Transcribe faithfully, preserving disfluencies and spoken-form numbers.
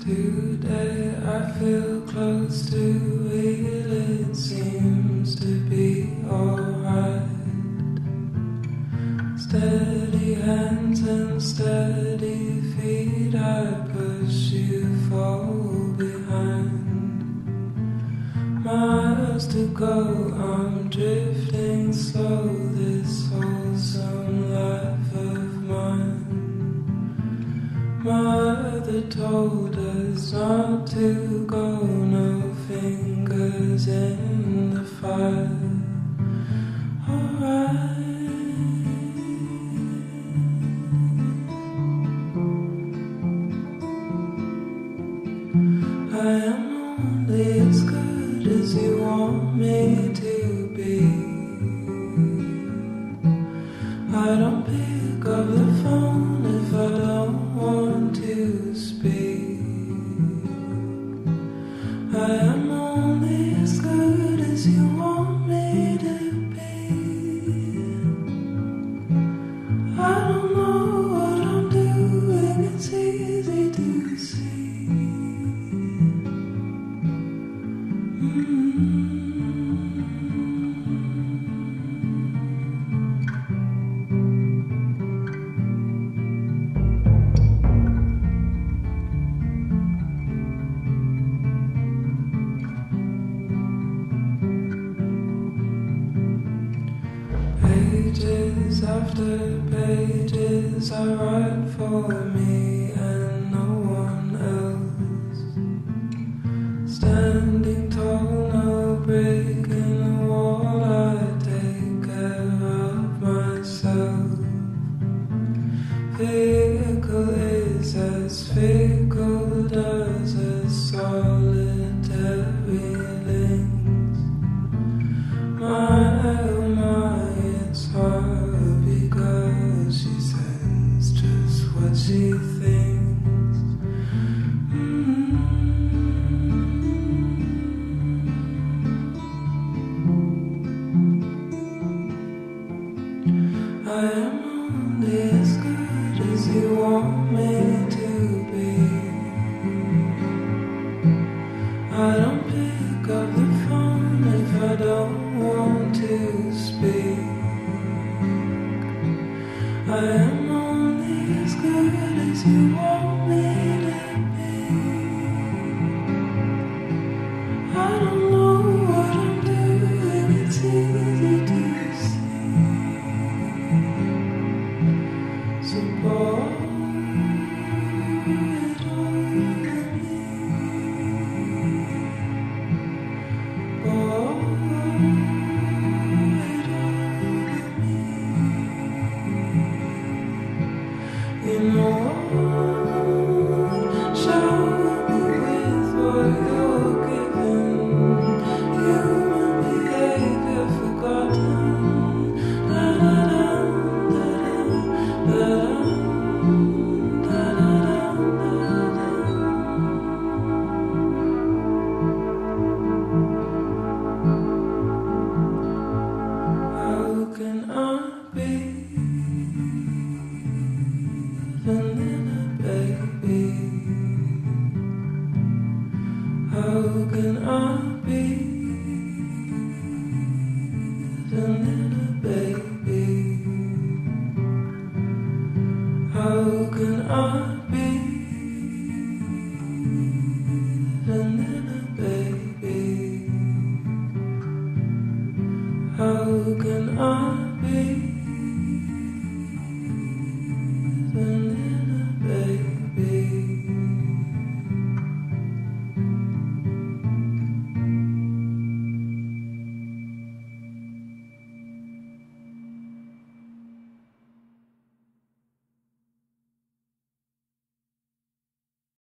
Today I feel close to it, it seems to be alright. Steady hands and steady feet, I push you fall behind. Miles to go, I'm drifting slow, this wholesome life of mine. Mother told us not to go, no fingers in the fire. Alright. I am only as good as you want me to be. I don't pick up the phone if I don't want to speak. I am only as good as you want me to be. I don't know what I'm doing, it's easy to see. Mm-hmm. Pages after pages I write for me and no one else. Standing tall, no break in the wall, I take care of myself. Fickle is as fickle does a solitary lynx. My, oh my, it's hard because she says just what she thinks. Mm-hmm. I am only as good as you want me to be. I don't pick up the phone if I don't want to speak. I am only as good as you want me to be. I don't know what I'm doing, it's easy to see. So pour it over me. Pour it over me. You know, shower me with what you're giving. Human behavior forgotten. Da da da da da da da da da. How can I be vanilla, baby? How can I be vanilla, baby? How can I be vanilla, baby? How can I be